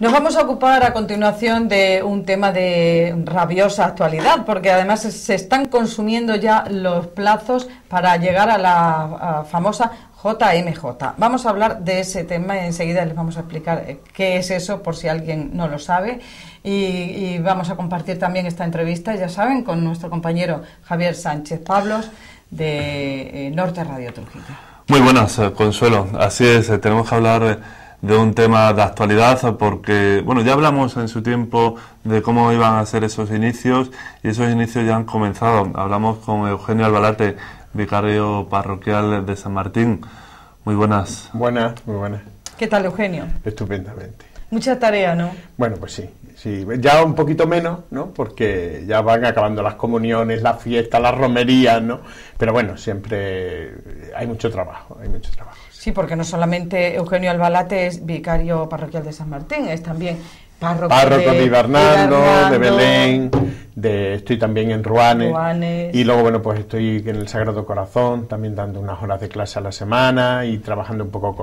Nos vamos a ocupar a continuación de un tema de rabiosa actualidad, porque además se están consumiendo ya los plazos para llegar a la famosa JMJ. Vamos a hablar de ese tema y enseguida les vamos a explicar qué es eso, por si alguien no lo sabe. Y vamos a compartir también esta entrevista, ya saben, con nuestro compañero Javier Sánchez Pablos de Norte Radio Trujillo. Muy buenas, Consuelo. Así es, tenemos que hablar de un tema de actualidad porque, bueno, ya hablamos en su tiempo de cómo iban a ser esos inicios y esos inicios ya han comenzado. Hablamos con Eugenio Albalate, vicario parroquial de San Martín. Muy buenas. Buenas, muy buenas. ¿Qué tal, Eugenio? Estupendamente. Mucha tarea, ¿no? Bueno, pues sí, ya un poquito menos, ¿no? Porque ya van acabando las comuniones, las fiestas, las romerías, ¿no? Pero bueno, siempre hay mucho trabajo, Sí, porque no solamente Eugenio Albalate es vicario parroquial de San Martín, es también párroco de Hibernando, de Belén, estoy también en Ruanes, y luego, bueno, pues estoy en el Sagrado Corazón, también dando unas horas de clase a la semana y trabajando un poco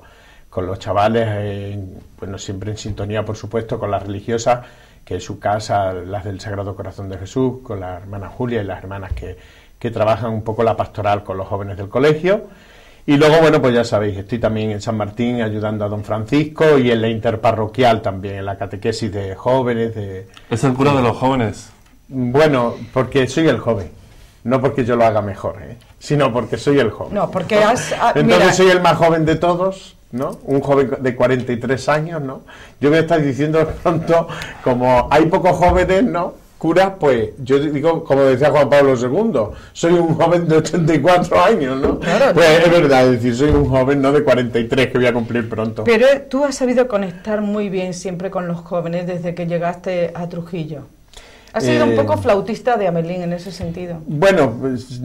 con los chavales, bueno, siempre en sintonía, por supuesto, con las religiosas, que es su casa, las del Sagrado Corazón de Jesús, con la hermana Julia y las hermanas que trabajan un poco la pastoral con los jóvenes del colegio. Y luego, bueno, pues ya sabéis, estoy también en San Martín ayudando a don Francisco y en la interparroquial también, en la catequesis de jóvenes. ¿Es el cura de los jóvenes? Bueno, porque soy el joven, no porque yo lo haga mejor, sino porque soy el joven. No, porque entonces mira, soy el más joven de todos, ¿no? Un joven de 43 años, ¿no? Yo voy a estar diciendo pronto, como hay pocos jóvenes, ¿no? Curas, pues yo digo, como decía Juan Pablo II, soy un joven de 84 años, ¿no? Claro, pues es verdad, es decir, soy un joven no de 43 que voy a cumplir pronto. Pero tú has sabido conectar muy bien siempre con los jóvenes desde que llegaste a Trujillo. Has sido un poco flautista de Amelín en ese sentido. Bueno, pues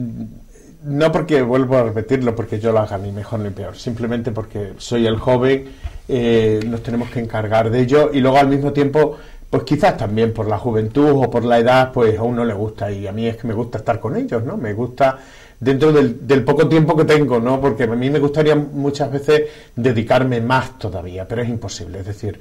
no porque, vuelvo a repetirlo, porque yo lo haga ni mejor ni peor, simplemente porque soy el joven, nos tenemos que encargar de ello y luego al mismo tiempo, pues quizás también por la juventud o por la edad, pues a uno le gusta y a mí es que me gusta estar con ellos, ¿no? Me gusta dentro del poco tiempo que tengo, ¿no? Porque a mí me gustaría muchas veces dedicarme más todavía, pero es imposible, es decir,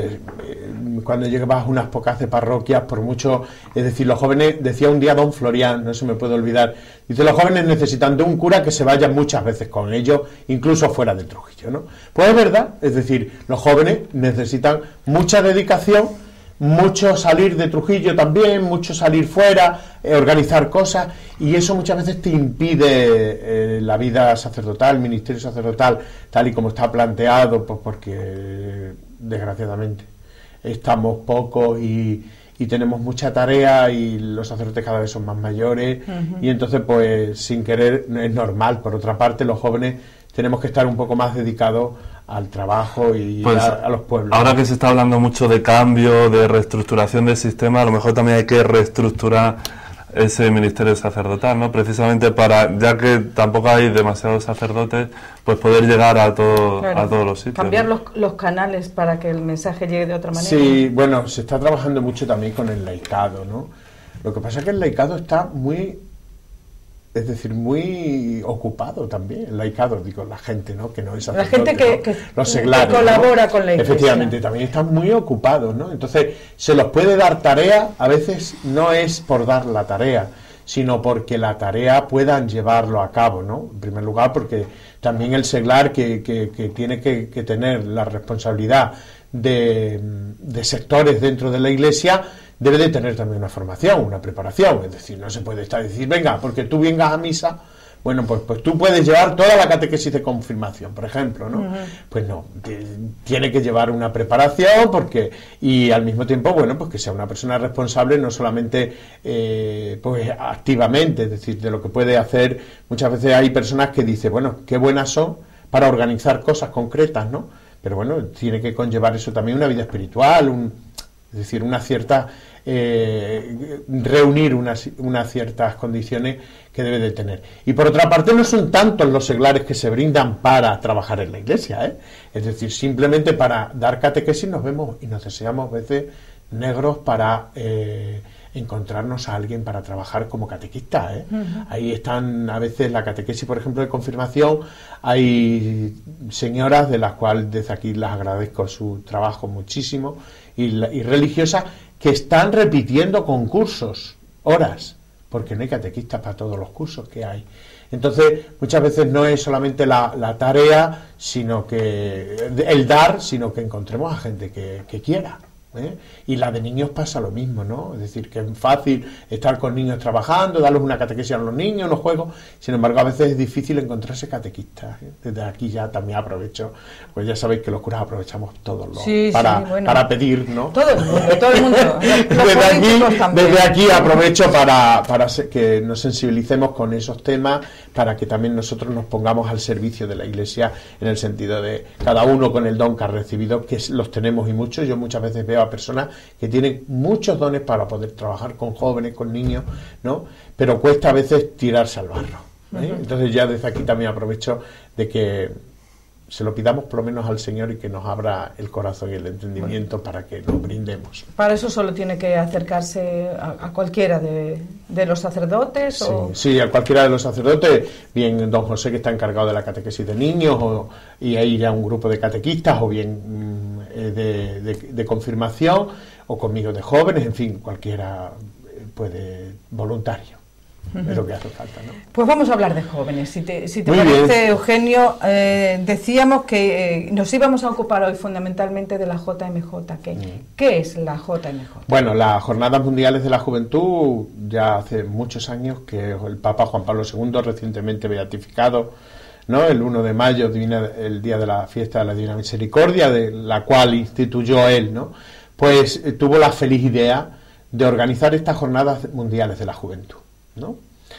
cuando llevas unas pocas de parroquias, por mucho, es decir, los jóvenes, decía un día don Florian, no se me puede olvidar, dice, los jóvenes necesitan de un cura que se vaya muchas veces con ellos, incluso fuera de Trujillo, ¿no? Pues es verdad, es decir, los jóvenes necesitan mucha dedicación, mucho salir de Trujillo también, mucho salir fuera, organizar cosas, y eso muchas veces te impide la vida sacerdotal, el ministerio sacerdotal, tal y como está planteado, pues porque desgraciadamente estamos pocos y tenemos mucha tarea y los sacerdotes cada vez son más mayores, y entonces pues sin querer es normal. Por otra parte, los jóvenes tenemos que estar un poco más dedicados al trabajo y pues, a los pueblos. Ahora que se está hablando mucho de cambio, de reestructuración del sistema, a lo mejor también hay que reestructurar ese ministerio sacerdotal, ¿no? Precisamente para, ya que tampoco hay demasiados sacerdotes, pues poder llegar a todos los sitios. Cambiar, ¿no? los canales para que el mensaje llegue de otra manera. Sí, bueno, se está trabajando mucho también con el laicado, ¿no? Lo que pasa es que el laicado está muy ocupado también, el laicado, digo, la gente, ¿no? Que no es sacerdote, la gente que los seglares, que colabora, ¿no? Con la iglesia. Efectivamente, también están muy ocupados, ¿no? Entonces, se los puede dar tarea, a veces no es por dar la tarea, sino porque la tarea puedan llevarlo a cabo, ¿no? En primer lugar, porque también el seglar que tiene que tener la responsabilidad de sectores dentro de la iglesia, debe de tener también una formación, una preparación, es decir, no se puede estar decir, venga, porque tú vengas a misa, bueno, pues tú puedes llevar toda la catequesis de confirmación, por ejemplo, ¿no? Pues no, tiene que llevar una preparación y al mismo tiempo, bueno, pues que sea una persona responsable, no solamente pues activamente, es decir, de lo que puede hacer. Muchas veces hay personas que dicen, bueno, qué buenas son para organizar cosas concretas, ¿no? Pero bueno, tiene que conllevar eso también una vida espiritual, es decir, una cierta reunir unas ciertas condiciones que debe de tener. Y por otra parte, no son tantos los seglares que se brindan para trabajar en la iglesia, es decir, simplemente para dar catequesis nos vemos y nos deseamos a veces negros para encontrarnos a alguien para trabajar como catequista, ¿eh? Ahí están a veces la catequesis, por ejemplo, de confirmación. Hay señoras de las cuales desde aquí les agradezco su trabajo muchísimo, y religiosas que están repitiendo concursos, horas, porque no hay catequistas para todos los cursos que hay. Entonces, muchas veces no es solamente la tarea, sino que el dar, sino que encontremos a gente que quiera, ¿eh? Y la de niños pasa lo mismo, ¿no? Es decir, que es fácil estar con niños trabajando, darles una catequesis a los niños, unos juegos. Sin embargo, a veces es difícil encontrarse catequistas, ¿eh? Desde aquí ya también aprovecho, pues ya sabéis que los curas aprovechamos todos los para pedir, ¿no? Todo el mundo. Desde aquí aprovecho para que nos sensibilicemos con esos temas, para que también nosotros nos pongamos al servicio de la Iglesia, en el sentido de cada uno con el don que ha recibido, que los tenemos y muchos. Yo muchas veces veo a personas que tienen muchos dones para poder trabajar con jóvenes, con niños, ¿no? Pero cuesta a veces tirarse al barro, ¿eh? Entonces ya desde aquí también aprovecho de que se lo pidamos por lo menos al Señor, y que nos abra el corazón y el entendimiento para que nos brindemos. Para eso solo tiene que acercarse a cualquiera de los sacerdotes. Sí, sí, a cualquiera de los sacerdotes, bien don José, que está encargado de la catequesis de niños, y ir a un grupo de catequistas, o bien de confirmación, o conmigo de jóvenes, en fin, cualquiera puede, voluntario. Es lo que hace falta, ¿no? Pues vamos a hablar de jóvenes. Si te parece, bien, Eugenio, decíamos que nos íbamos a ocupar hoy fundamentalmente de la JMJ. ¿Qué es la JMJ? Bueno, las Jornadas Mundiales de la Juventud, ya hace muchos años que el Papa Juan Pablo II, recientemente beatificado, ¿no? El 1 de mayo, el día de la fiesta de la Divina Misericordia, de la cual instituyó él, ¿no? Pues tuvo la feliz idea de organizar estas Jornadas Mundiales de la Juventud, ¿no?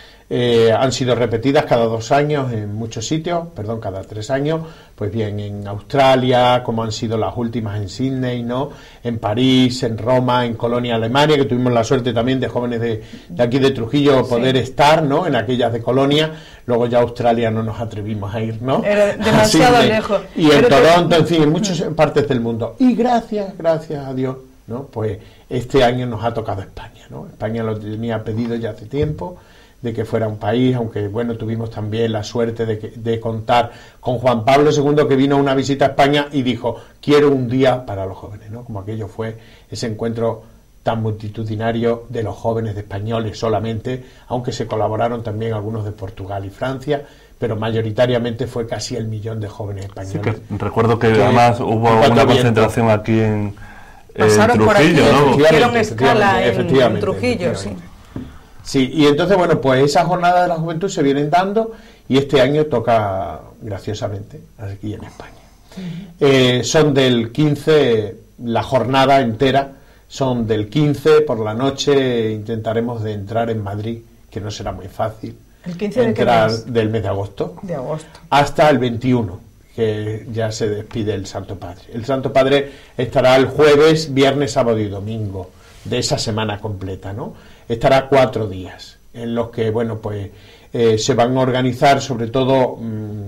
Han sido repetidas cada 2 años en muchos sitios, cada 3 años, pues bien en Australia, como han sido las últimas en Sydney, ¿no? En París, en Roma, en Colonia, Alemania, que tuvimos la suerte también de jóvenes de aquí de Trujillo poder estar, ¿no? En aquellas de Colonia. Luego ya a Australia no nos atrevimos a ir, ¿no? Era demasiado lejos. Y en Toronto, en fin, en muchas partes del mundo. Y gracias a Dios, ¿no? Pues este año nos ha tocado España, ¿no? España lo tenía pedido ya hace tiempo, de que fuera un país, aunque bueno, tuvimos también la suerte de contar con Juan Pablo II, que vino a una visita a España y dijo: quiero un día para los jóvenes, ¿no? Como aquello fue ese encuentro tan multitudinario de los jóvenes de españoles solamente, aunque se colaboraron también algunos de Portugal y Francia, pero mayoritariamente fue casi 1 millón de jóvenes españoles. Sí, que recuerdo que además hubo una concentración aquí en Trujillo, por aquí, ¿no? Hicieron escala en Trujillo, sí. Sí, y entonces, bueno, pues esas jornadas de la juventud se vienen dando, y este año toca, graciosamente, aquí en España. Son del 15, la jornada entera, son del 15 por la noche, intentaremos de entrar en Madrid, que no será muy fácil. ¿El 15 entrar de qué mes? Del mes de agosto. De agosto. Hasta el 21, que ya se despide el Santo Padre. El Santo Padre estará el jueves, viernes, sábado y domingo de esa semana completa, ¿no? Estará 4 días en los que, bueno, pues se van a organizar, sobre todo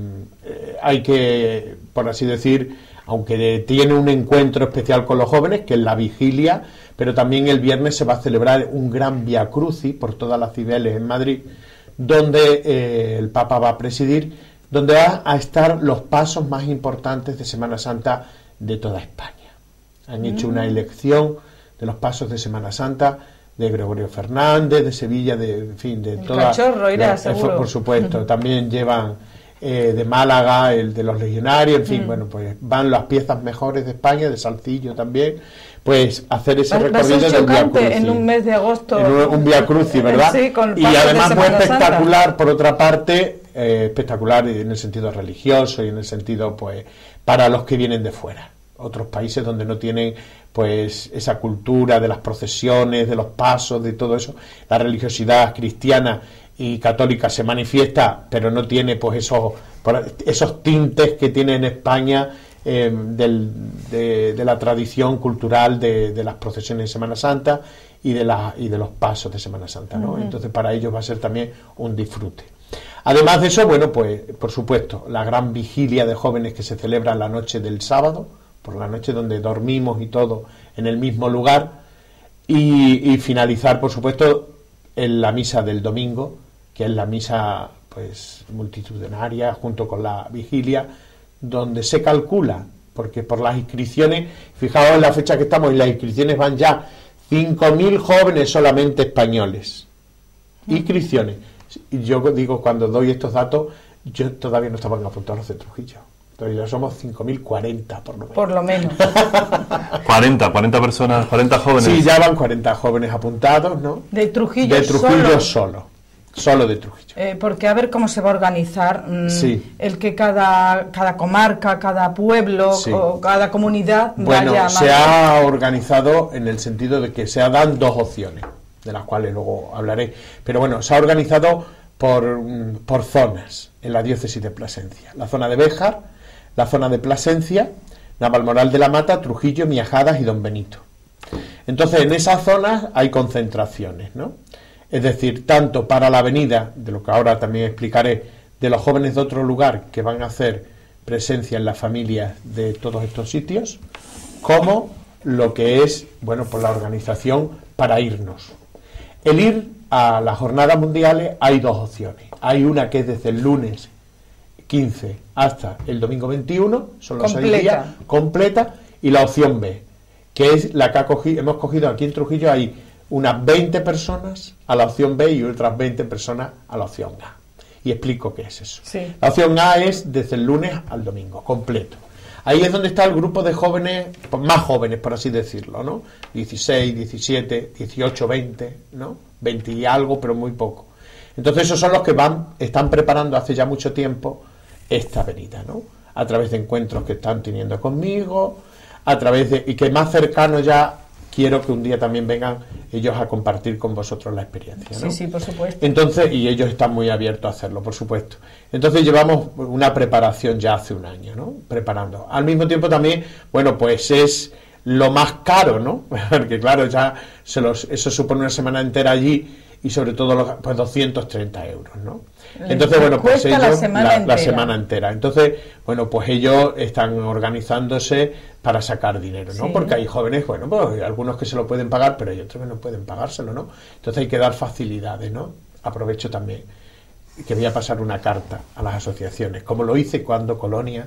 hay que, por así decir, aunque tiene un encuentro especial con los jóvenes, que es la vigilia, pero también el viernes se va a celebrar un gran Via Crucis por todas las Cibeles en Madrid, donde el Papa va a presidir, donde va a estar los pasos más importantes de Semana Santa de toda España. Han hecho una elección de los pasos de Semana Santa, de Gregorio Fernández, de Sevilla, en fin, de toda... Cachorro irá, seguro. Por supuesto, también llevan de Málaga, el de los legionarios, en fin, bueno, pues van las piezas mejores de España, de Salcillo también, pues hacer ese recorrido del Via Crucis. En un mes de agosto. Un Via Crucis, ¿verdad? Sí, con y además muy espectacular, Santa. Por otra parte, espectacular en el sentido religioso y en el sentido, pues, para los que vienen de fuera. Otros países donde no tienen, pues, esa cultura de las procesiones, de los pasos, de todo eso. La religiosidad cristiana y católica se manifiesta, pero no tiene, pues, esos tintes que tiene en España de la tradición cultural de las procesiones de Semana Santa y de los pasos de Semana Santa, ¿no? Entonces, para ellos va a ser también un disfrute. Además de eso, bueno, pues, por supuesto, la gran vigilia de jóvenes que se celebra la noche del sábado, por la noche, donde dormimos y todo en el mismo lugar, y finalizar, por supuesto, en la misa del domingo, que es la misa pues multitudinaria junto con la vigilia, donde se calcula, porque por las inscripciones, fijaos en la fecha que estamos, y las inscripciones van ya 5.000 jóvenes solamente españoles. Inscripciones. Y yo digo, cuando doy estos datos, yo todavía no estaban apuntados de Trujillo. Entonces ya somos 5.040 por lo menos. Por lo menos. 40 personas, 40 jóvenes. Sí, ya van 40 jóvenes apuntados, ¿no? De Trujillo, de Trujillo solo de Trujillo. Porque a ver cómo se va a organizar sí. el que cada comarca, cada pueblo sí. o cada comunidad bueno, vaya se ha organizado en el sentido de que se dan dos opciones, de las cuales luego hablaré. Pero bueno, se ha organizado por zonas en la diócesis de Plasencia. La zona de Béjar, la zona de Plasencia, Navalmoral de la Mata, Trujillo, Miajadas y Don Benito. Entonces, en esas zonas hay concentraciones, ¿no? Es decir, tanto para la avenida, de lo que ahora también explicaré, de los jóvenes de otro lugar que van a hacer presencia en las familias de todos estos sitios, como lo que es, bueno, pues la organización para irnos. El ir a las jornadas mundiales hay dos opciones. Hay una que es desde el lunes 15 hasta el domingo 21, son los 6 días, completa, y la opción B, que es la que hemos cogido aquí en Trujillo. Hay unas 20 personas a la opción B y otras 20 personas a la opción A. Y explico qué es eso. Sí. La opción A es desde el lunes al domingo, completo. Ahí es donde está el grupo de jóvenes, pues más jóvenes, por así decirlo, ¿no? 16, 17, 18, 20, ¿no? 20 y algo, pero muy poco. Entonces esos son los que están preparando hace ya mucho tiempo esta venida, ¿no? A través de encuentros que están teniendo conmigo, a través de... y que más cercano ya quiero que un día también vengan ellos a compartir con vosotros la experiencia, ¿no? Sí, sí, por supuesto. Entonces, y ellos están muy abiertos a hacerlo, por supuesto. Entonces llevamos una preparación ya hace un año, ¿no? Preparando. Al mismo tiempo también, bueno, pues es lo más caro, ¿no? Porque claro, ya eso supone una semana entera allí y sobre todo pues 230 euros, ¿no? Entonces, bueno, pues ellos la semana entera. Entonces, bueno, pues ellos están organizándose para sacar dinero, ¿no? Sí. Porque hay jóvenes, bueno, pues hay algunos que se lo pueden pagar, pero hay otros que no pueden pagárselo, ¿no? Entonces hay que dar facilidades, ¿no? Aprovecho también que voy a pasar una carta a las asociaciones, como lo hice cuando Colonia,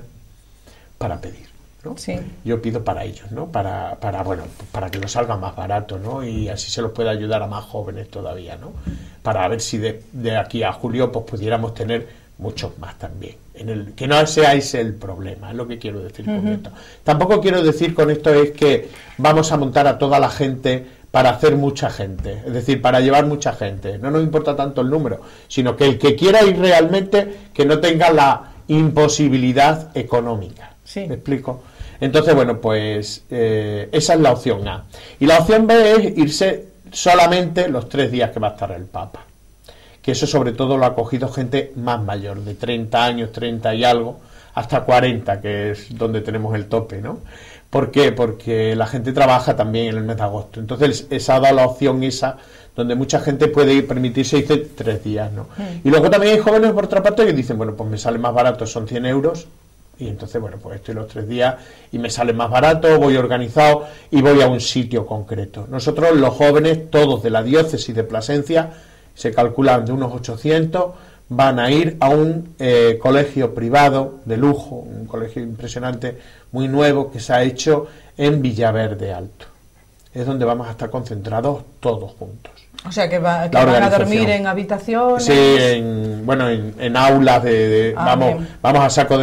para pedir, ¿no? Sí. Yo pido para ellos, ¿no? Para que nos salga más barato, ¿no? Y así se los pueda ayudar a más jóvenes todavía, ¿no? Para ver si de aquí a julio pues pudiéramos tener muchos más también. Que no sea ese el problema, es lo que quiero decir con esto. Tampoco quiero decir con esto es que vamos a montar a toda la gente para hacer mucha gente, es decir, para llevar mucha gente. No nos importa tanto el número, sino que el que quiera ir realmente, que no tenga la imposibilidad económica. Sí. ¿Me explico? Entonces, bueno, pues esa es la opción A. Y la opción B es irse solamente los 3 días que va a estar el Papa. Que eso sobre todo lo ha cogido gente más mayor, de 30 años, 30 y algo, hasta 40, que es donde tenemos el tope, ¿no? ¿Por qué? Porque la gente trabaja también en el mes de agosto. Entonces se ha dado la opción esa, donde mucha gente puede permitirse irse 3 días, ¿no? Y luego también hay jóvenes, por otra parte, que dicen, bueno, pues me sale más barato, son 100 euros, y entonces, bueno, pues estoy los 3 días y me sale más barato, voy organizado y voy a un sitio concreto. Nosotros, los jóvenes, todos de la diócesis de Plasencia, se calculan de unos 800, van a ir a un colegio privado de lujo, un colegio impresionante, muy nuevo, que se ha hecho en Villaverde Alto. Es donde vamos a estar concentrados todos juntos. O sea, que van a dormir en habitaciones. Sí, en aulas vamos a saco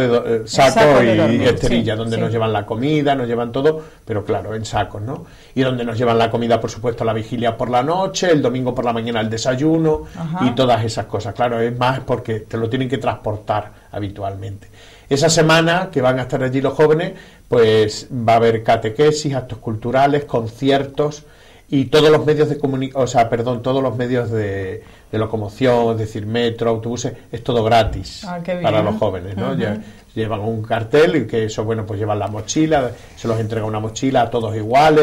y esterilla, sí, donde nos llevan la comida, nos llevan todo, pero claro, en sacos, ¿no? Y donde nos llevan la comida, por supuesto, la vigilia por la noche, el domingo por la mañana el desayuno. Ajá. Y todas esas cosas. Claro, es más porque te lo tienen que transportar habitualmente. Esa semana que van a estar allí los jóvenes, pues va a haber catequesis, actos culturales, conciertos y todos los medios de todos los medios de locomoción, es decir, metro, autobuses, es todo gratis para los jóvenes, ¿no? Uh-huh. Llevan un cartel y que eso, bueno, pues llevan la mochila, se los entrega una mochila a todos iguales,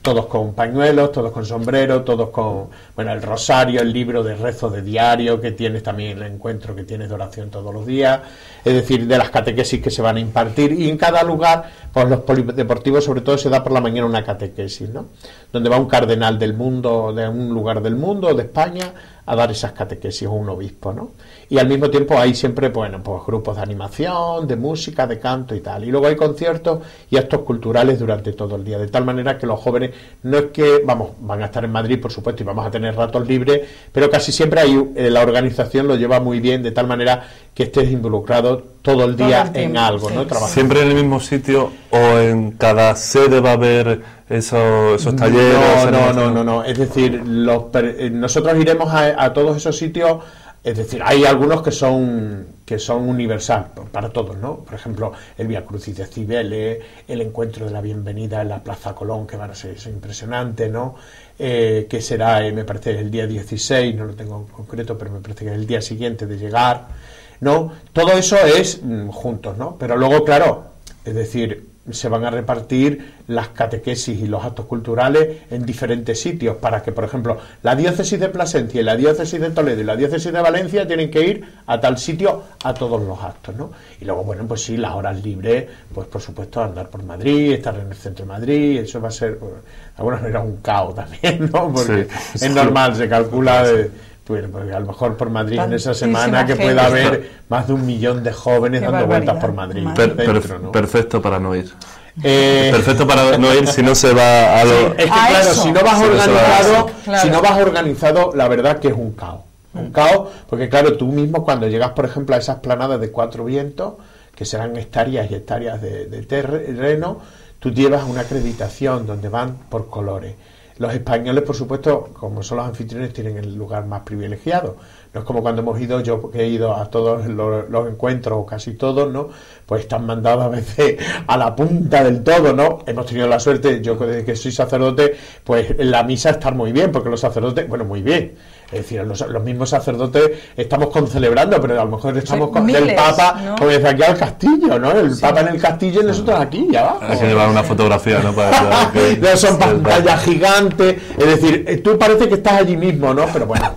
todos con pañuelos, todos con sombrero, todos con, bueno, el rosario, el libro de rezo de diario que tienes, también el encuentro que tienes de oración todos los días, es decir, de las catequesis que se van a impartir, y en cada lugar, pues los polideportivos sobre todo se da por la mañana una catequesis, ¿no? Donde va un cardenal del mundo, de un lugar del mundo, de España, a dar esas catequesis, o un obispo, ¿no? Y al mismo tiempo hay siempre, bueno, pues grupos de animación, de música, de canto y tal. Y luego hay conciertos y actos culturales durante todo el día, de tal manera que los jóvenes, no es que, vamos, van a estar en Madrid, por supuesto, y vamos a tener ratos libres, pero casi siempre hay, la organización lo lleva muy bien, de tal manera que estés involucrado todo el día en algo, sí, ¿no? Trabajando. ¿Siempre en el mismo sitio o en cada sede va a haber esos talleres? No. Es decir, nosotros iremos a todos esos sitios. Es decir, hay algunos que son universal para todos, ¿no? Por ejemplo, el Vía Crucis de Cibeles, el encuentro de la bienvenida en la Plaza Colón, que van a ser impresionante, ¿no? Que será, me parece, el día 16, no lo tengo en concreto, pero me parece que es el día siguiente de llegar, ¿no? Todo eso es juntos, ¿no? Pero luego, claro, es decir, se van a repartir las catequesis y los actos culturales en diferentes sitios, para que, por ejemplo, la diócesis de Plasencia y la diócesis de Toledo y la diócesis de Valencia tienen que ir a tal sitio a todos los actos, ¿no? Y luego, bueno, pues sí, las horas libres, pues por supuesto andar por Madrid, estar en el centro de Madrid, eso va a ser, de alguna manera, un caos también, ¿no? Porque sí, es normal, se calcula porque a lo mejor por Madrid en esa semana que pueda haber más de 1 millón de jóvenes dando vueltas por Madrid. ¿no? Perfecto para no ir. Perfecto para no ir si no se va a lo... Sí, es que claro, si no vas organizado, la verdad que es un caos. Un caos, porque claro, tú mismo cuando llegas, por ejemplo, a esas planadas de 4 vientos, que serán hectáreas y hectáreas de terreno, tú llevas una acreditación donde van por colores. Los españoles, por supuesto, como son los anfitriones, tienen el lugar más privilegiado. No es como cuando hemos ido, yo que he ido a todos los encuentros, o casi todos, ¿no? Pues están mandados a veces a la punta del todo, ¿no? Hemos tenido la suerte, yo desde que soy sacerdote, pues en la misa estar muy bien, porque los sacerdotes, bueno, muy bien. Es decir, los mismos sacerdotes estamos concelebrando, pero a lo mejor estamos con el Papa, ¿no? Como desde aquí al castillo, ¿no? El Papa en el castillo y nosotros aquí, abajo. Hay que llevar una fotografía, ¿no? Para no son pantallas gigantes, es decir, tú parece que estás allí mismo, ¿no? Pero bueno.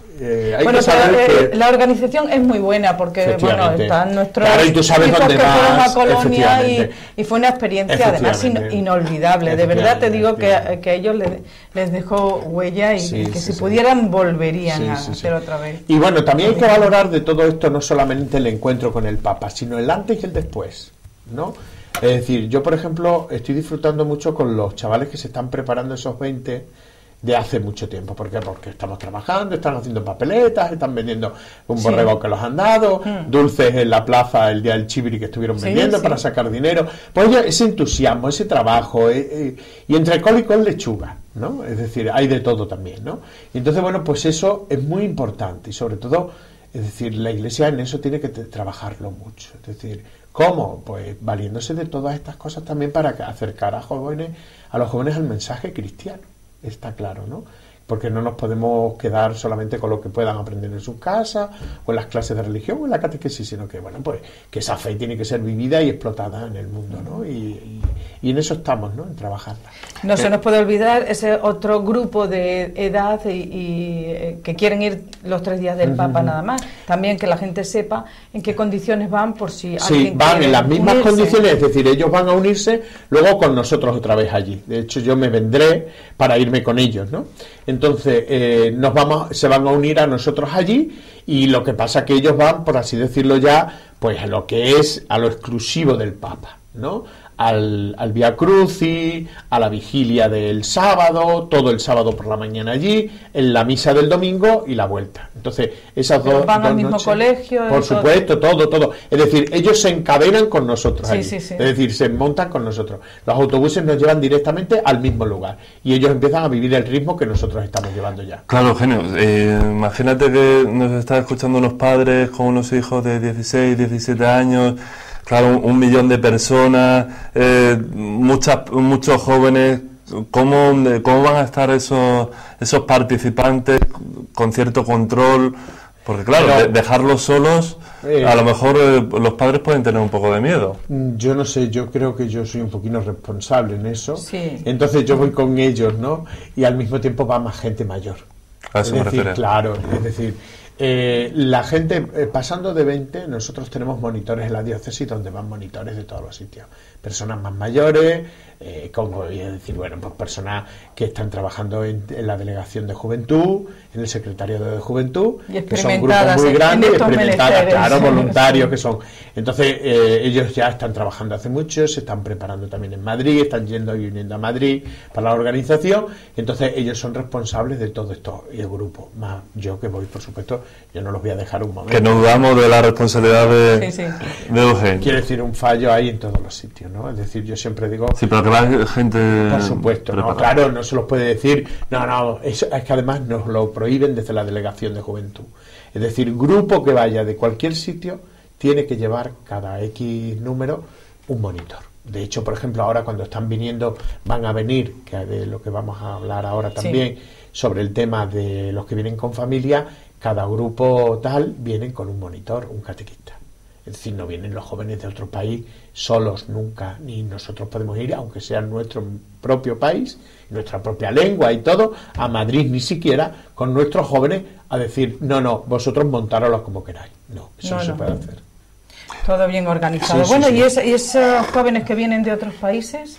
Hay que saber la organización es muy buena, porque bueno, están nuestros claro, y tú sabes hijos dónde que fueron vas, a Colonia y fue una experiencia además inolvidable. De verdad te digo que a ellos les dejó huella y que si pudieran volverían a hacer otra vez. Y bueno, también hay que valorar de todo esto no solamente el encuentro con el Papa, sino el antes y el después, ¿no? Es decir, yo por ejemplo estoy disfrutando mucho con los chavales que se están preparando esos 20 de hace mucho tiempo. ¿Por qué? Porque estamos trabajando, están haciendo papeletas, están vendiendo un borrego que los han dado, dulces en la plaza el día del Chibiri que estuvieron vendiendo para sacar dinero. Pues ese entusiasmo, ese trabajo, y entre col y col lechuga, ¿no? Es decir, hay de todo también, ¿no? Y entonces, bueno, pues eso es muy importante y sobre todo, es decir, la Iglesia en eso tiene que trabajarlo mucho. Es decir, ¿cómo? Pues valiéndose de todas estas cosas también para acercar a los jóvenes al mensaje cristiano. Está claro, ¿no? Porque no nos podemos quedar solamente con lo que puedan aprender en sus casas o en las clases de religión o en la catequesis, sino que, bueno, pues que esa fe tiene que ser vivida y explotada en el mundo, ¿no? Y en eso estamos, ¿no? En trabajarla. No se nos puede olvidar ese otro grupo de edad y que quieren ir los 3 días del Papa nada más. También que la gente sepa en qué condiciones van, por si alguien van en las mismas condiciones, es decir, ellos van a unirse luego con nosotros otra vez allí. De hecho, yo me vendré para irme con ellos, ¿no? Entonces, se van a unir a nosotros allí y lo que pasa que ellos van, por así decirlo ya, pues a lo que es, a lo exclusivo del Papa, ¿no? Al Vía Crucis, a la vigilia del sábado, todo el sábado por la mañana allí, en la misa del domingo y la vuelta. Entonces, esas dos van al mismo noches, colegio. Por supuesto, todo. Es decir, ellos se encadenan con nosotros allí. Sí. Es decir, se montan con nosotros. Los autobuses nos llevan directamente al mismo lugar y ellos empiezan a vivir el ritmo que nosotros estamos llevando ya. Claro, Eugenio, imagínate que nos están escuchando unos padres con unos hijos de 16, 17 años. Claro, 1 millón de personas, muchos jóvenes. ¿Cómo van a estar esos participantes con cierto control? Porque claro, dejarlos solos a lo mejor los padres pueden tener un poco de miedo. Yo no sé, yo creo que yo soy un poquito responsable en eso. Sí. Entonces yo voy con ellos, ¿no? Y al mismo tiempo va más gente mayor. A eso me refiero. Claro, es decir, la gente pasando de 20, nosotros tenemos monitores en la diócesis donde van monitores de todos los sitios. Personas más mayores, como voy a decir, bueno, pues personas que están trabajando en la delegación de juventud, en el secretariado de juventud, que son grupos muy grandes, experimentadas, claro, voluntarios que son. Entonces, ellos ya están trabajando hace mucho, se están preparando también en Madrid, están yendo y viniendo a Madrid para la organización, entonces ellos son responsables de todo esto, y el grupo, más yo que voy, por supuesto, yo no los voy a dejar un momento. Que nos dudamos de la responsabilidad de Eugenio. Quiere decir, un fallo hay en todos los sitios, ¿no? Es decir, yo siempre digo... Sí, pero que la gente... Por supuesto, no, claro, no se los puede decir. No, es que además nos lo prohíben desde la delegación de juventud. Es decir, grupo que vaya de cualquier sitio tiene que llevar cada X número un monitor. De hecho, por ejemplo, ahora cuando están viniendo, van a venir, que de lo que vamos a hablar ahora también, sobre el tema de los que vienen con familia, cada grupo tal vienen con un monitor, un catequista. Es decir, no vienen los jóvenes de otro país solos nunca, ni nosotros podemos ir, aunque sea nuestro propio país, nuestra propia lengua y todo, a Madrid ni siquiera, con nuestros jóvenes a decir, no, vosotros montároslos como queráis. No, eso no se puede hacer. Todo bien organizado. Sí, bueno, sí. ¿Y esos jóvenes que vienen de otros países?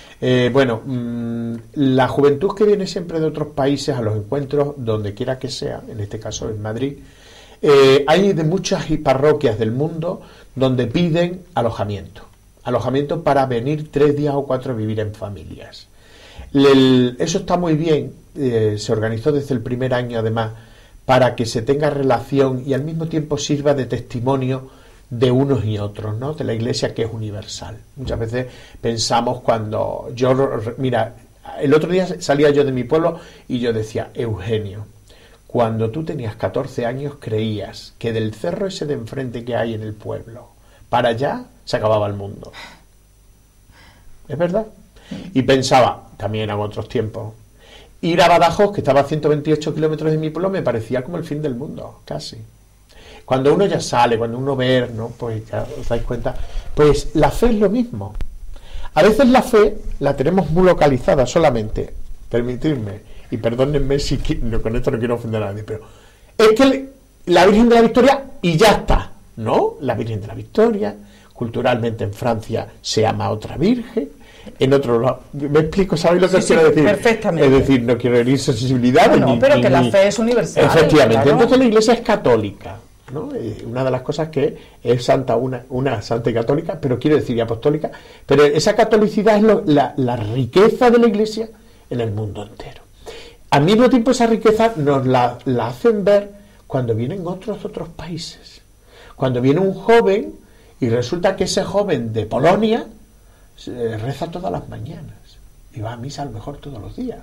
La juventud que viene siempre de otros países a los encuentros, donde quiera que sea, en este caso en Madrid, hay de muchas parroquias del mundo donde piden alojamiento para venir 3 días o 4 a vivir en familias. Eso está muy bien, se organizó desde el primer año además para que se tenga relación y al mismo tiempo sirva de testimonio de unos y otros, ¿no? De la Iglesia, que es universal. Muchas veces pensamos cuando mira, el otro día salía yo de mi pueblo y yo decía, Eugenio, cuando tú tenías 14 años creías que del cerro ese de enfrente que hay en el pueblo para allá se acababa el mundo. ¿Es verdad? Y pensaba, también en otros tiempos, ir a Badajoz, que estaba a 128 kilómetros de mi pueblo, me parecía como el fin del mundo, casi. Cuando uno ya sale, cuando uno ve, ¿no? Pues ya os dais cuenta, pues la fe es lo mismo. A veces la fe la tenemos muy localizada solamente, permitidme, y perdónenme si con esto no quiero ofender a nadie, pero es que la Virgen de la Victoria y ya está, ¿no? La Virgen de la Victoria, culturalmente en Francia se llama otra Virgen, en otro lado, ¿me explico? ¿Sabéis lo que os quiero decir? Perfectamente. Es decir, no quiero herir sensibilidades. No, pero que la fe es universal. Efectivamente, claro. Entonces la Iglesia es católica, ¿no? Una de las cosas que es santa, una santa y católica, pero quiero decir y apostólica, pero esa catolicidad es la riqueza de la Iglesia en el mundo entero. Al mismo tiempo esa riqueza nos la hacen ver cuando vienen otros países. Cuando viene un joven y resulta que ese joven de Polonia reza todas las mañanas y va a misa a lo mejor todos los días.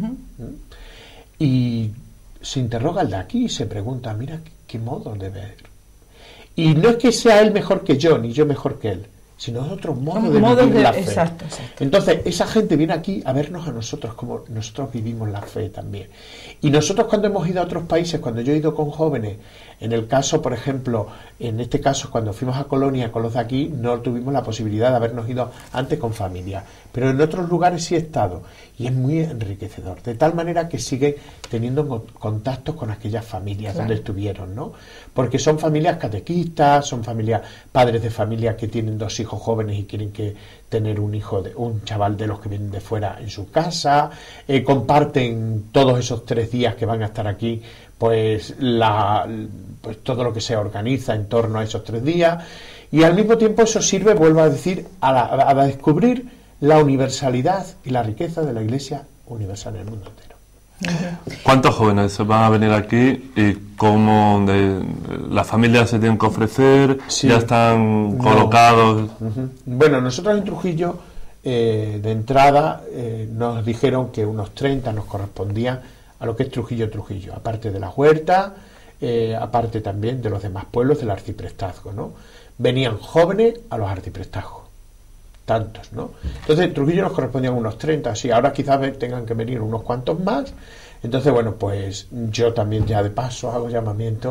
Y se interroga el de aquí y se pregunta, mira qué modo de ver. Y no es que sea él mejor que yo, ni yo mejor que él, sino es otro modo de vivir la fe. Exacto. Entonces, esa gente viene aquí a vernos a nosotros, como nosotros vivimos la fe también. Y nosotros cuando hemos ido a otros países, cuando yo he ido con jóvenes, en el caso, por ejemplo, en este caso, cuando fuimos a Colonia con los de aquí, no tuvimos la posibilidad de habernos ido antes con familia. Pero en otros lugares sí he estado. Y es muy enriquecedor. De tal manera que siguen teniendo contactos con aquellas familias donde estuvieron, ¿no? Porque son familias catequistas, son familias, padres de familia que tienen 2 hijos jóvenes y quieren tener un chaval de los que vienen de fuera en su casa, comparten todos esos 3 días que van a estar aquí, pues todo lo que se organiza en torno a esos 3 días, y al mismo tiempo eso sirve, vuelvo a decir, a descubrir la universalidad y la riqueza de la Iglesia universal en el mundo entero. ¿Cuántos jóvenes van a venir aquí y cómo las familias se tienen que ofrecer? Sí. ¿Ya están colocados? Bueno, nosotros en Trujillo, de entrada, nos dijeron que unos 30 nos correspondían a lo que es Trujillo, aparte de la huerta, aparte también de los demás pueblos del arciprestazgo, ¿no? Venían jóvenes a los arciprestazgos. Tantos, ¿no? Entonces Trujillo nos correspondían unos 30, sí, ahora quizás tengan que venir unos cuantos más. Entonces, bueno, pues yo también ya de paso hago llamamiento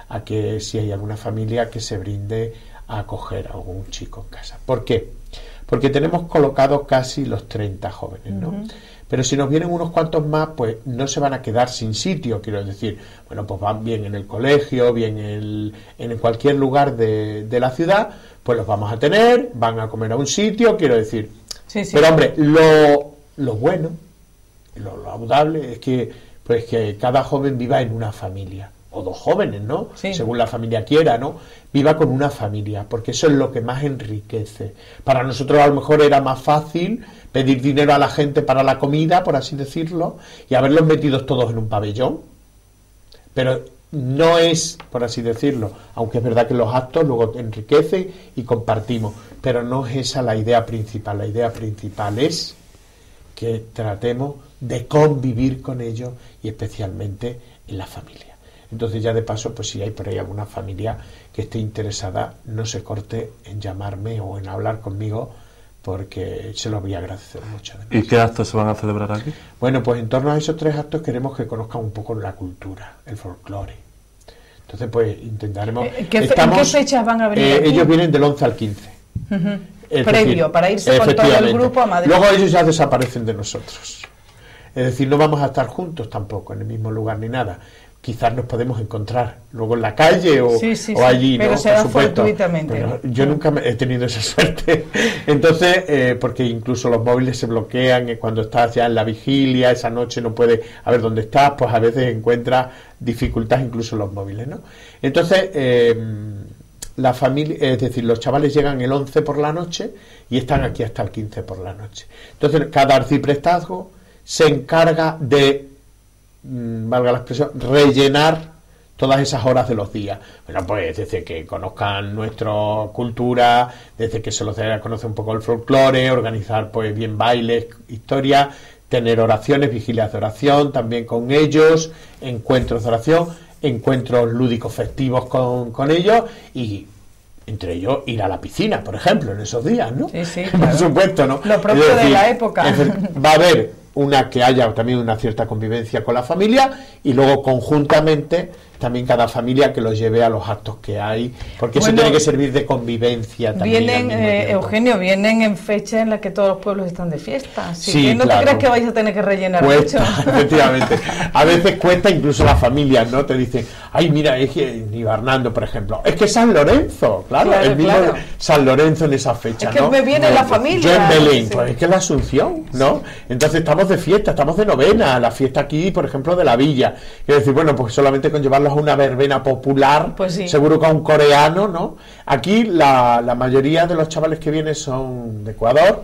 a que si hay alguna familia que se brinde a acoger a algún chico en casa. ¿Por qué? Porque tenemos colocados casi los 30 jóvenes, ¿no? Pero si nos vienen unos cuantos más, pues no se van a quedar sin sitio, quiero decir, bueno, pues van bien en el colegio, bien en cualquier lugar de la ciudad, pues los vamos a tener, van a comer a un sitio, quiero decir. Sí, sí. Pero hombre, lo bueno, lo laudable es que, pues, que cada joven viva en una familia, o dos jóvenes, ¿no? Sí. Según la familia quiera, ¿no? Viva con una familia, porque eso es lo que más enriquece. Para nosotros a lo mejor era más fácil pedir dinero a la gente para la comida, por así decirlo, y haberlos metidos todos en un pabellón, pero no es, por así decirlo, aunque es verdad que los actos luego enriquecen y compartimos, pero no es esa la idea principal. La idea principal es que tratemos de convivir con ellos y especialmente en la familia. Entonces ya de paso, pues si hay por ahí alguna familia que esté interesada, no se corte en llamarme o en hablar conmigo, porque se lo voy a agradecer mucho. Además. ¿Y qué actos se van a celebrar aquí? Bueno, pues en torno a esos 3 actos queremos que conozcan un poco la cultura, el folclore. Entonces, pues intentaremos... ¿En qué fechas van a venir aquí? Ellos vienen del 11 al 15. Previo, para irse con todo el grupo a Madrid. Luego ellos ya desaparecen de nosotros. Es decir, no vamos a estar juntos tampoco, en el mismo lugar ni nada. Quizás nos podemos encontrar luego en la calle o allí, pero ¿no? será por supuesto. fortuitamente. Pero yo nunca he tenido esa suerte. Entonces, porque incluso los móviles se bloquean cuando estás ya en la vigilia, esa noche no puedes a ver dónde estás, pues a veces encuentras dificultades incluso en los móviles, ¿no? Entonces, la familia, es decir, los chavales llegan el 11 por la noche y están aquí hasta el 15 por la noche. Entonces, cada arciprestazgo se encarga de, valga la expresión, rellenar todas esas horas de los días. Bueno, pues desde que conozcan nuestra cultura, desde que se los dé a conocer un poco el folclore, organizar pues bien bailes, historias, tener oraciones, vigilias de oración también con ellos, encuentros de oración, encuentros lúdicos festivos con ellos y entre ellos ir a la piscina, por ejemplo, en esos días, ¿no? Sí, sí, claro. Por supuesto, ¿no? Lo propio de la época. Va a haber que haya también una cierta convivencia con la familia y luego conjuntamente también cada familia que los lleve a los actos que hay, porque eso tiene que servir de convivencia también. Vienen, Eugenio, vienen en fecha en la que todos los pueblos están de fiesta, así sí, que no claro. te creas que vais a tener que rellenar Cuesta, mucho. efectivamente. A veces cuesta, incluso las familias, ¿no? Te dicen, ay, mira, es que ni Bernardo, por ejemplo, es que San Lorenzo, claro, el mismo claro. San Lorenzo en esa fecha, es que ¿no? me viene la familia. Yo en Belén, sí. pues es que es la Asunción, ¿no? Entonces estamos de fiesta, estamos de novena, la fiesta aquí, por ejemplo, de la villa. Quiero decir, bueno, pues solamente con llevarlos a una verbena popular, pues sí. Seguro que a un coreano, ¿no? Aquí la mayoría de los chavales que vienen son de Ecuador,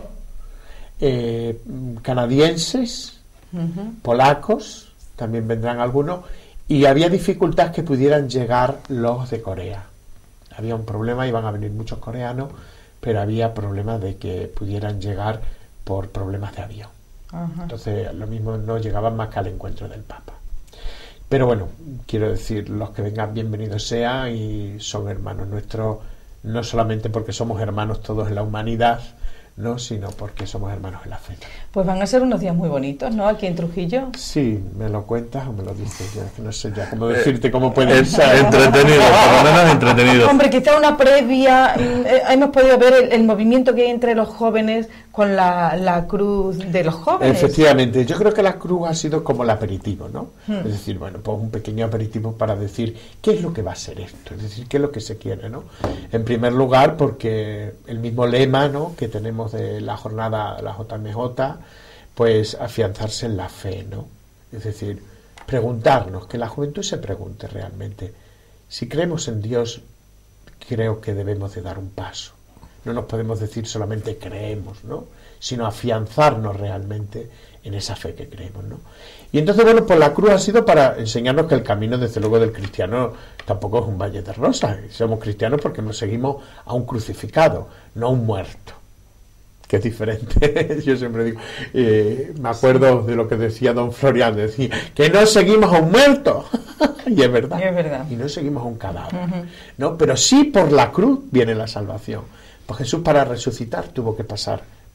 canadienses, polacos, también vendrán algunos, y había dificultad que pudieran llegar los de Corea. Había un problema, iban a venir muchos coreanos, pero había problemas de que pudieran llegar por problemas de avión. Ajá. Entonces, lo mismo no llegaban más que al encuentro del Papa. Pero bueno, quiero decir, los que vengan bienvenidos sean y son hermanos nuestros, no solamente porque somos hermanos todos en la humanidad, no, sino porque somos hermanos en la fe. Pues van a ser unos días muy bonitos, ¿no? Aquí en Trujillo. Sí, ¿me lo cuentas o me lo dices? Ya que no sé ya cómo decirte cómo puede ser. Entretenido, por lo menos entretenido. Hombre, quizá una previa, hemos podido ver el movimiento que hay entre los jóvenes con la cruz de los jóvenes. Efectivamente, yo creo que la cruz ha sido como el aperitivo, ¿no? Es decir, bueno, pues un pequeño aperitivo para decir qué es lo que va a ser esto, es decir, qué es lo que se quiere, ¿no? En primer lugar, porque el mismo lema, ¿no?, que tenemos de la jornada, la JMJ, pues afianzarse en la fe, ¿no? Es decir, preguntarnos, que la juventud se pregunte realmente, si creemos en Dios, creo que debemos de dar un paso. No nos podemos decir solamente creemos, ¿no?, sino afianzarnos realmente en esa fe que creemos, ¿no? Y entonces, bueno, pues la cruz ha sido para enseñarnos que el camino, desde luego, del cristiano tampoco es un valle de rosas. Somos cristianos porque nos seguimos a un crucificado, no a un muerto, que es diferente. Yo siempre digo, me acuerdo de lo que decía don Florian, decía que no seguimos a un muerto. Y es verdad. Y es verdad. Y no seguimos a un cadáver, ¿no? Pero sí por la cruz viene la salvación. Pues Jesús, para resucitar, tuvo que pasar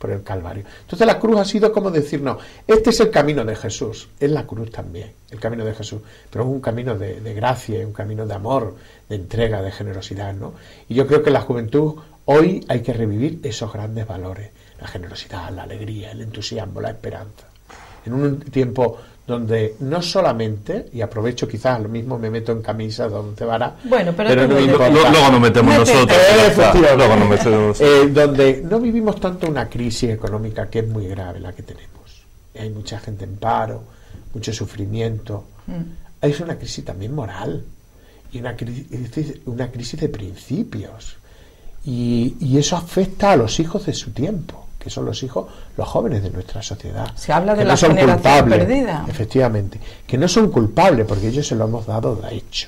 por el Calvario. Entonces la cruz ha sido como decirnos, este es el camino de Jesús, es la cruz también, el camino de Jesús, pero es un camino de gracia, es un camino de amor, de entrega, de generosidad, ¿no? Y yo creo que la juventud hoy hay que revivir esos grandes valores, la generosidad, la alegría, el entusiasmo, la esperanza. En un tiempo donde no solamente, y aprovecho quizás lo mismo, me meto en camisa de 11 varas, bueno, pero no luego nos metemos nosotros, luego nos metemos. Donde no vivimos tanto una crisis económica que es muy grave la que tenemos. Hay mucha gente en paro, mucho sufrimiento. Es una crisis también moral y una crisis de principios. Y eso afecta a los hijos de su tiempo, que son los jóvenes de nuestra sociedad. Se habla de la no generación perdida. Efectivamente, que no son culpables porque ellos se lo hemos dado de hecho.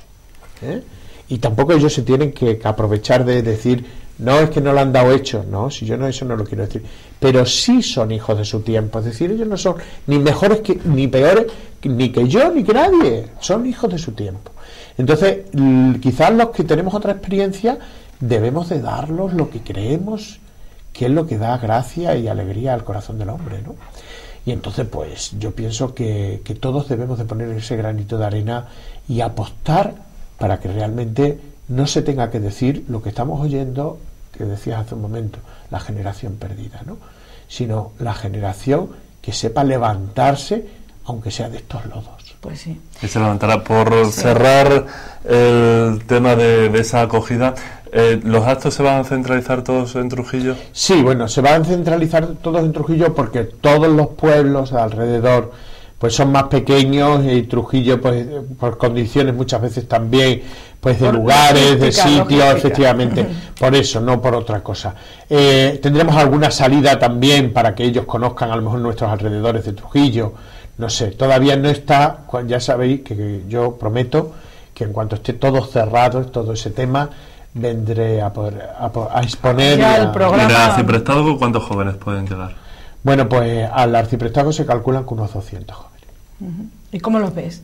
Y tampoco ellos se tienen que aprovechar de decir, no, es que no lo han dado hecho. No, si yo no, eso no lo quiero decir. Pero sí son hijos de su tiempo. Es decir, ellos no son ni mejores ni peores ni que yo ni que nadie. Son hijos de su tiempo. Entonces, quizás los que tenemos otra experiencia debemos de darlos lo que creemos que es lo que da gracia y alegría al corazón del hombre, ¿no? Y entonces, pues, yo pienso que todos debemos de poner ese granito de arena y apostar para que realmente no se tenga que decir lo que estamos oyendo, que decías hace un momento, la generación perdida, ¿no? Sino la generación que sepa levantarse, aunque sea de estos lodos. Pues sí. Y se levantará. Por cerrar el tema de esa acogida, ¿los actos se van a centralizar todos en Trujillo? Sí, bueno, se van a centralizar todos en Trujillo porque todos los pueblos alrededor pues son más pequeños y Trujillo pues por condiciones muchas veces también pues de lugares, de sitios, efectivamente, por eso, no por otra cosa. Tendremos alguna salida también para que ellos conozcan a lo mejor nuestros alrededores de Trujillo, no sé, todavía no está, ya sabéis que yo prometo que en cuanto esté todo cerrado, todo ese tema, vendré a exponer el programa. ¿Y en el arciprestazgo cuántos jóvenes pueden llegar? Bueno, pues al arciprestazgo se calculan con unos 200 jóvenes. ¿Y cómo los ves?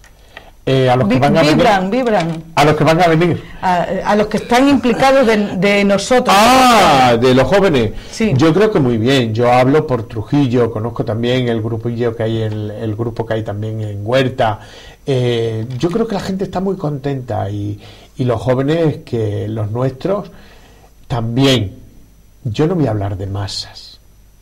A los que van a venir. Vibran. A los que van a venir. A los que están implicados de nosotros. De los jóvenes. Sí. Yo creo que muy bien. Yo hablo por Trujillo, conozco también el grupillo que hay, el grupo que hay también en Huerta. Yo creo que la gente está muy contenta y los jóvenes, que los nuestros, también. Yo no voy a hablar de masas.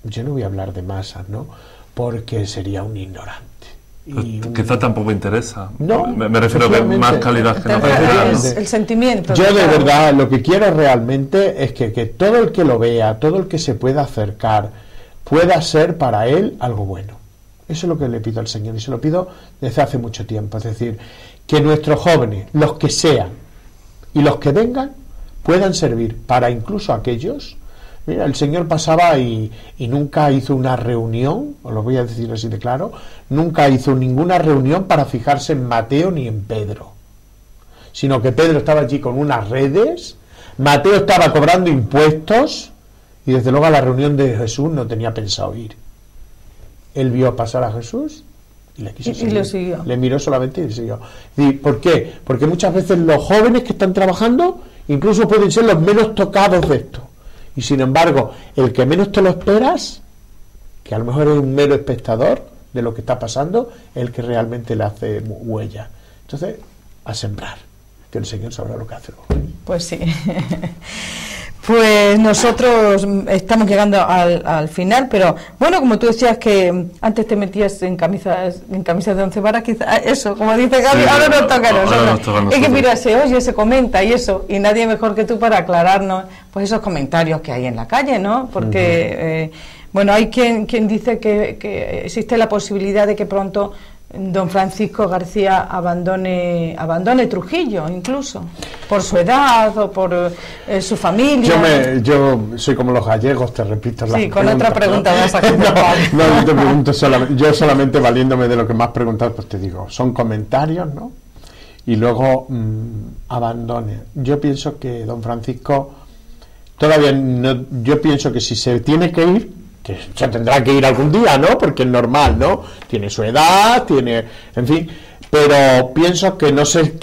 ¿No? Porque sería un ignorante. Quizá tampoco interesa. No, me refiero a que más calidad que no calidad, ¿no? El sentimiento. Yo de verdad lo que quiero realmente es que todo el que lo vea, todo el que se pueda acercar, pueda ser para él algo bueno. Eso es lo que le pido al Señor y se lo pido desde hace mucho tiempo. Es decir, que nuestros jóvenes, los que sean y los que vengan, puedan servir para incluso aquellos. Mira, el Señor pasaba y nunca hizo una reunión, os lo voy a decir así de claro, nunca hizo ninguna reunión para fijarse en Mateo ni en Pedro, sino que Pedro estaba allí con unas redes, Mateo estaba cobrando impuestos y desde luego a la reunión de Jesús no tenía pensado ir. Él vio pasar a Jesús y le quiso seguir. Y lo siguió. Le miró solamente y le siguió. ¿Y por qué? Porque muchas veces los jóvenes que están trabajando incluso pueden ser los menos tocados de esto. Y sin embargo, el que menos te lo esperas, que a lo mejor es un mero espectador de lo que está pasando, es el que realmente le hace huella. Entonces, a sembrar, que el Señor sabrá lo que hace. Pues sí. Pues nosotros estamos llegando al final, pero bueno, como tú decías que antes te metías en camisas de 11 varas, quizá eso, como dice Gaby, sí, ahora nos toca a nosotros. Es que mira, se oye, se comenta y eso, y nadie mejor que tú para aclararnos pues esos comentarios que hay en la calle, ¿no? Porque, bueno, hay quien dice que existe la posibilidad de que pronto don Francisco García abandone Trujillo, incluso por su edad o por su familia. Yo soy como los gallegos, te repito. Sí, con otra pregunta vas a contestar. No, yo te pregunto solamente valiéndome de lo que me has preguntado, pues te digo, son comentarios, ¿no? Y luego abandone. Yo pienso que don Francisco todavía no. Yo pienso que si se tiene que ir, que se tendrá que ir algún día, ¿no? Porque es normal, ¿no? Tiene su edad, en fin, pero pienso que no se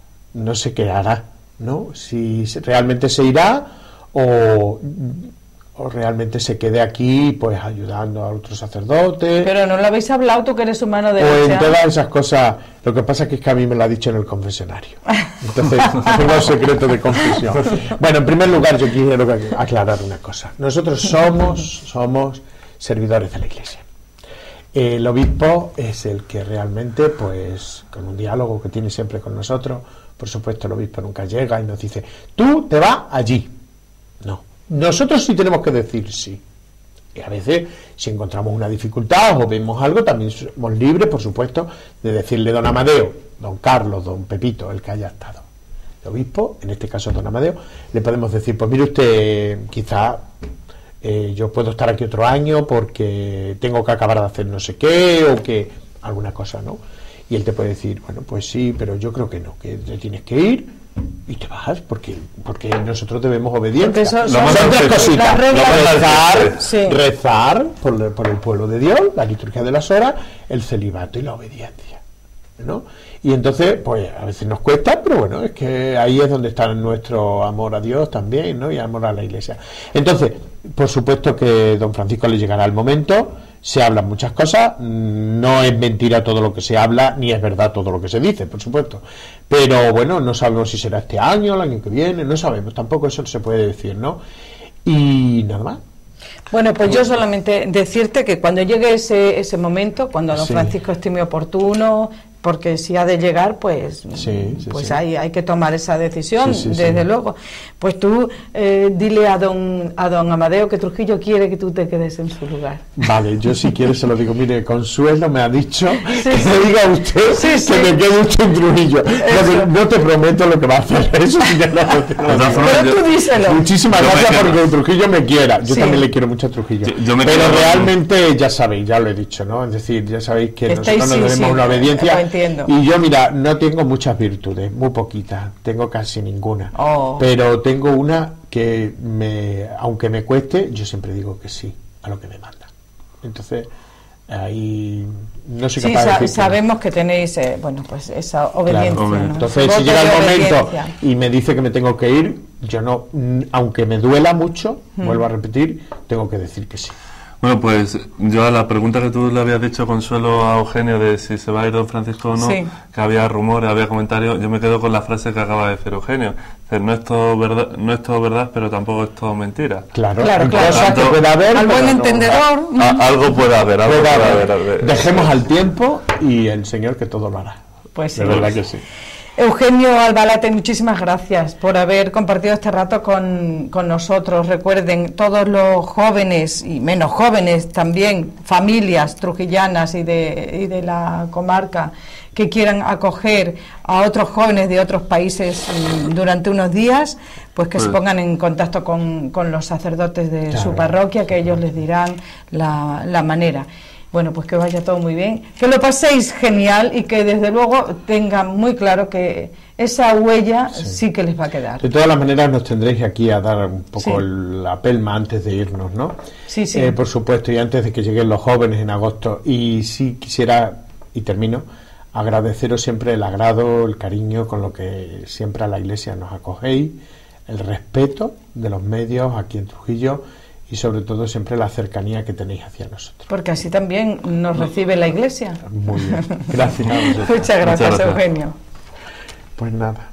quedará, ¿no? Si realmente se irá o o realmente se quede aquí pues ayudando a otros sacerdotes. Pero no lo habéis hablado, tú que eres humano de o en todas esas cosas. Lo que pasa es que a mí me lo ha dicho en el confesionario, entonces tengo secreto de confesión. Bueno, en primer lugar yo quiero aclarar una cosa. Nosotros somos servidores de la Iglesia. El obispo es el que realmente, pues, con un diálogo que tiene siempre con nosotros, por supuesto el obispo nunca llega y nos dice, tú te vas allí. No. Nosotros sí tenemos que decir sí. Y a veces, si encontramos una dificultad o vemos algo, también somos libres, por supuesto, de decirle don Amadeo, don Carlos, don Pepito, el que haya estado. El obispo, en este caso don Amadeo, le podemos decir, pues mire usted, quizá yo puedo estar aquí otro año porque tengo que acabar de hacer no sé qué o que alguna cosa, ¿no? Y él te puede decir, bueno, pues sí, pero yo creo que no, que te tienes que ir y te vas porque nosotros debemos obediencia. Son tres cositas: rezar por el pueblo de Dios, la liturgia de las horas, el celibato y la obediencia, ¿no? Y entonces, pues a veces nos cuesta, pero bueno, es que ahí es donde está nuestro amor a Dios también, ¿no? Y amor a la Iglesia. Entonces, por supuesto que don Francisco le llegará el momento, se hablan muchas cosas, no es mentira todo lo que se habla, ni es verdad todo lo que se dice, por supuesto. Pero bueno, no sabemos si será este año, el año que viene, no sabemos, tampoco eso se puede decir, ¿no? Y nada más. Bueno, pues yo solamente decirte que cuando llegue ese momento, cuando don Francisco estime oportuno, porque si ha de llegar, pues hay que tomar esa decisión, desde luego. Pues tú dile a don Amadeo que Trujillo quiere que tú te quedes en su lugar. Vale, yo si quiere se lo digo. Mire, Consuelo me ha dicho que me diga usted que me quede usted en Trujillo. No te prometo lo que va a hacer, eso sí ya lo pero tú díselo. Muchísimas gracias porque Trujillo me quiera. Yo también le quiero mucho a Trujillo. Pero realmente, ya sabéis, ya lo he dicho, ¿no? Es decir, ya sabéis que nosotros nos debemos una obediencia. Y yo, mira, no tengo muchas virtudes, muy poquitas, tengo casi ninguna, pero tengo una que aunque me cueste, yo siempre digo que sí a lo que me manda. Entonces, ahí no soy capaz de decir sabemos que tenéis, pues esa obediencia, claro, ¿no? Entonces, si llega el momento y me dice que me tengo que ir, yo no, aunque me duela mucho, vuelvo a repetir, tengo que decir que sí. Bueno, pues yo a la pregunta que tú le habías dicho, Consuelo, a Eugenio de si se va a ir don Francisco o no, que había rumores, había comentarios, yo me quedo con la frase que acaba de decir Eugenio. No es todo verdad, pero tampoco es todo mentira. Claro. Cosas que puede haber, al buen entendedor. Algo puede haber. Dejemos al tiempo y el Señor que todo lo hará. Pues sí. De verdad que sí. Eugenio Albalate, muchísimas gracias por haber compartido este rato con nosotros. Recuerden, todos los jóvenes y menos jóvenes también, familias trujillanas y de la comarca que quieran acoger a otros jóvenes de otros países durante unos días, pues que se pongan en contacto con los sacerdotes de su parroquia, que ellos les dirán la manera. Bueno, pues que vaya todo muy bien, que lo paséis genial y que desde luego tengan muy claro que esa huella sí que les va a quedar. De todas las maneras nos tendréis aquí a dar un poco la pelma antes de irnos, ¿no? Sí. Por supuesto, y antes de que lleguen los jóvenes en agosto. Y sí quisiera, y termino, agradeceros siempre el agrado, el cariño con lo que siempre a la Iglesia nos acogéis, el respeto de los medios aquí en Trujillo, y sobre todo siempre la cercanía que tenéis hacia nosotros. Porque así también nos recibe la Iglesia. Muy bien. Gracias. Muchas gracias, Eugenio. Pues nada.